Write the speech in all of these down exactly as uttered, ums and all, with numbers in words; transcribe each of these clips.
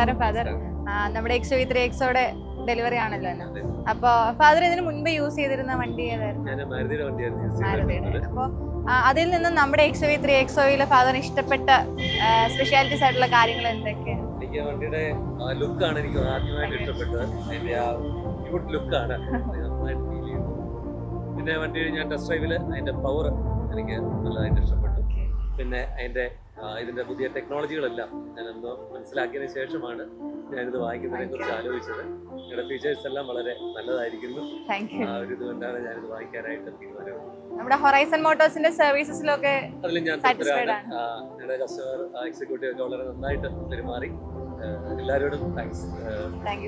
നമസ്കാരം ഫാദർ. നമ്മുടെ X V three എക്സോടെ ഡെലിവറി ആണല്ലോ. അപ്പൊ ഫാദർ ഇതിന് മുൻപ് യൂസ് ചെയ്തിരുന്ന വണ്ടി ഏതായിരുന്നു? അപ്പൊ അതിൽ നിന്ന് നമ്മുടെ എക്സ് വി ത്രീ എക്സോയിലെ ഫാദറിന് ഇഷ്ടപ്പെട്ട സ്പെഷ്യാലിറ്റീസ് ആയിട്ടുള്ള കാര്യങ്ങൾ എന്തൊക്കെയാണ്? എനിക്ക് വണ്ടിയുടെ ലുക്കാണ് എനിക്ക് ആദ്യമായിട്ട് ഇഷ്ടപ്പെട്ടത്. അതിന്റെ ആ ക്യൂട്ട് ലുക്കാണ് നന്നായിട്ട് ഫീൽ ചെയ്യുന്നത്. പിന്നെ വണ്ടി ഞാൻ ടെസ്റ്റ് ഡ്രൈവില് അതിന്റെ പവർ എനിക്ക് നല്ലതായിട്ട് ഇഷ്ടപ്പെട്ടു. പിന്നെ അതിന്റെ ഇതിന്റെ പുതിയ ടെക്നോളജികളെല്ലാം ഞാനെന്തോ മനസ്സിലാക്കിയതിനു ശേഷമാണ് ഞാനിത് വാങ്ങിക്കുന്നതിനെ കുറിച്ച് ആലോചിച്ചത്. നിങ്ങളുടെ ഫീച്ചേഴ്സ് എല്ലാം വളരെ നല്ലതായിരിക്കുന്നു. ആ ഒരു ഇതുകൊണ്ടാണ് ഞാനിത് വാങ്ങിക്കാനായിട്ട് തീരുമാനമെടുത്തത്. നമ്മുടെ ഹൊറൈസൺ മോട്ടോഴ്സിന്റെ സർവീസസിലൊക്കെ അതിൽ ഞാൻ തൃപ്തരാണ്. ഞങ്ങളുടെ കസ്റ്റമർ എക്സിക്യൂട്ടീവ് ഒക്കെ വളരെ നന്നായിട്ട് പെരുമാറി. എല്ലാവരോടും താങ്ക്സ്. Thank you.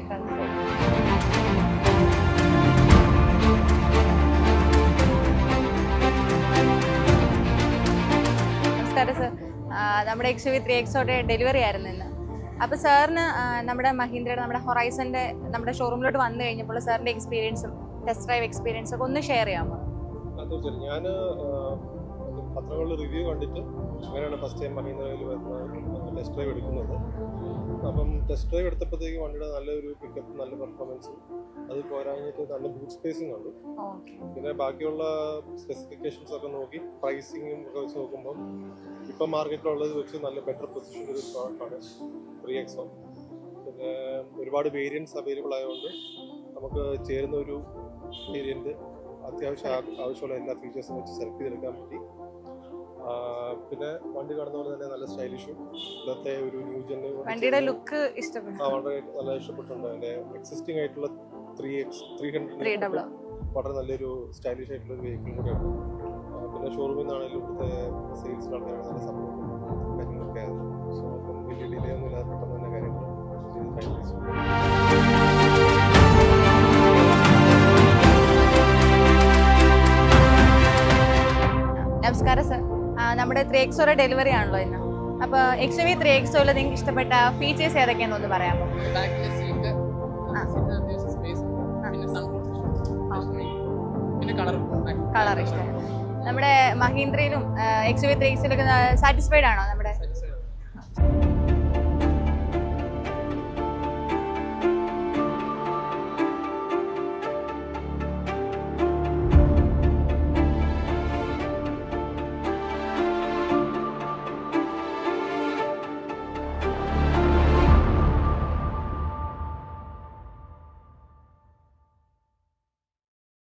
നമസ്കാരം സർ. നമ്മുടെ എക്സ് വി ത്രീ എക്സോടെ ഡെലിവറി ആയിരുന്നു ഇന്ന്. അപ്പോൾ സാറിന് നമ്മുടെ മഹീന്ദ്രയുടെ നമ്മുടെ ഹൊറൈസന്റെ നമ്മുടെ ഷോറൂമിലോട്ട് വന്നു കഴിഞ്ഞപ്പോൾ സാറിന്റെ എക്സ്പീരിയൻസും ടെസ്റ്റ് ഡ്രൈവ് എക്സ്പീരിയൻസും ഒക്കെ ഒന്ന് ഷെയർ ചെയ്യാമോ? തീർച്ചയായും. ഞാൻ പത്രങ്ങളിൽ റിവ്യൂ കണ്ടിട്ട് അങ്ങനെയാണ് ഫസ്റ്റ് ടൈം മഹീന്ദ്രയിൽ വരുന്ന ടെസ്റ്റ് ഡ്രൈവ് എടുക്കുന്നത്. അപ്പം ടെസ്റ്റ് ഡ്രൈവ് എടുത്തപ്പോഴത്തേക്ക് വണ്ടിയുടെ നല്ലൊരു പിക്കപ്പ്, നല്ല പെർഫോമൻസും, അത് പോരാഞ്ഞിട്ട് നല്ല ബൂട്ട് സ്പേസിംഗ് ഉണ്ട്. പിന്നെ ബാക്കിയുള്ള സ്പെസിഫിക്കേഷൻസ് ഒക്കെ നോക്കി പ്രൈസിങ്ങും ഒക്കെ വെച്ച് നോക്കുമ്പോൾ ഇപ്പം മാർക്കറ്റിലുള്ളത് വെച്ച് നല്ല ബെറ്റർ പൊസിഷൻ ഒരു പ്രോഡക്റ്റാണ് ത്രീ എക്സോ. പിന്നെ ഒരുപാട് വേരിയൻറ്റ്സ് അവൈലബിൾ ആയതുകൊണ്ട് നമുക്ക് ചേരുന്ന ഒരു വേരിയൻറ്റ് അത്യാവശ്യം ആവശ്യമുള്ള എല്ലാ ഫീച്ചേഴ്സും വെച്ച് സെലക്ട് ചെയ്തെടുക്കാൻ പറ്റി. പിന്നെ വണ്ടി കാണുന്ന പോലെ തന്നെ നല്ല സ്റ്റൈലിഷും ഇന്നത്തെ ഒരു ന്യൂ ജെന് വണ്ടിയുടെ ലുക്ക് ഇഷ്ടപ്പെട്ടു. വളരെ നല്ല ഇഷ്ടപ്പെട്ടിട്ടുണ്ട്. അതിന്റെ എക്സിസ്റ്റിംഗ് ആയിട്ടുള്ള ത്രീ എക്സ് ത്രീ ഹൺഡ്രഡ് വളരെ നല്ലൊരു സ്റ്റൈലിഷ് ആയിട്ടുള്ള ഒരു വെഹിക്കിൾ കൂടെയാണ്. പിന്നെ ഷോറൂമിൽ നിന്നാണെങ്കിലും ഇവിടുത്തെ സെയിൽസ് നടത്താൻ നല്ല സപ്പോർട്ടും കാര്യങ്ങളൊക്കെ ആയിരുന്നു. സോ അപ്പം വലിയ ഡിലേ ഒന്നും ഇല്ലാതെ പെട്ടെന്ന് തന്നെ കാര്യങ്ങൾ ചെയ്ത് ഫൈനലൈസ് ചെയ്തു. നമസ്കാരം സർ. നമ്മുടെ ത്രീ എക്സോയുടെ ഡെലിവറി ആണല്ലോ ഇന്ന്. അപ്പോൾ എക്സ് വി ത്രീ എക്സോയിൽ നിങ്ങൾക്ക് ഇഷ്ടപ്പെട്ട ഫീച്ചേഴ്സ് ഏതൊക്കെയാണെന്ന് ഒന്ന് പറയാമോ? കളർ ഇഷ്ടം. നമ്മുടെ മഹീന്ദ്രയിലും എക്സ് വി ത്രീ എക്സിലൊക്കെ സാറ്റിസ്ഫൈഡ് ആണോ? നമ്മുടെ